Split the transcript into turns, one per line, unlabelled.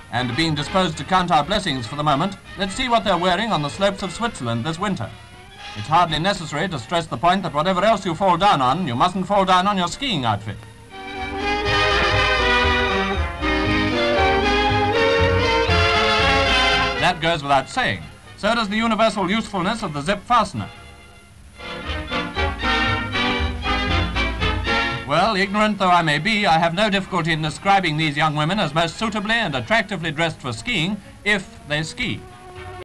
And being disposed to count our blessings for the moment, let's see what they're wearing on the slopes of Switzerland this winter. It's hardly necessary to stress the point that whatever else you fall down on, you mustn't fall down on your skiing outfit. That goes without saying. So does the universal usefulness of the zip fastener. Well, ignorant though I may be, I have no difficulty in describing these young women as most suitably and attractively dressed for skiing, if they ski.